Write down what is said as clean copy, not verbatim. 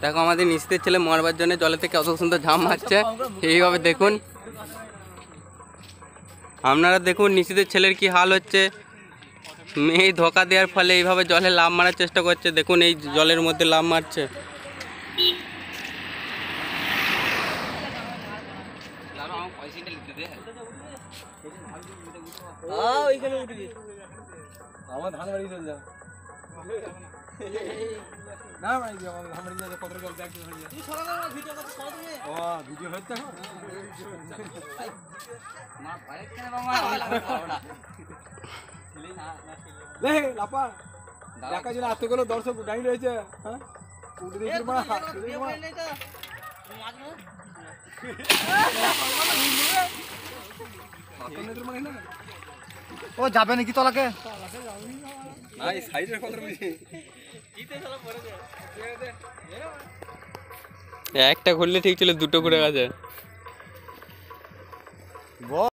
দেখো আমাদের নিচের ছেলে মারবার জন্য জলে থেকে কত সুন্দর ঝাঁপ মারছে। এইভাবে দেখুন, আপনারা দেখুন নিচের ছেলের কি হাল হচ্ছে। মেয়ে ধোকা দেওয়ার ফলে এইভাবে জলে লাফ মারার চেষ্টা করছে। দেখুন এই জলের মধ্যে লাফ মারছে। আমার ধান বাড়ি চলে যা না ভাই আমার ধান বাড়ি যা কত জল ব্যাগ হয়ে যায়। তুই সরা ভিডিও করতে সরা তুমি ও ভিডিও হচ্ছে এখন মা পারে কেন মামা লে লাপা দেখা যেন এত গুলো দর্শক ডাই রয়েছে। হ্যাঁ উঠে দেখি মা ও যাবে নাকি তলাকে না এই সাইডের কথা বলছি একটা খুললে ঠিক ছিল, দুটো করে গেছে।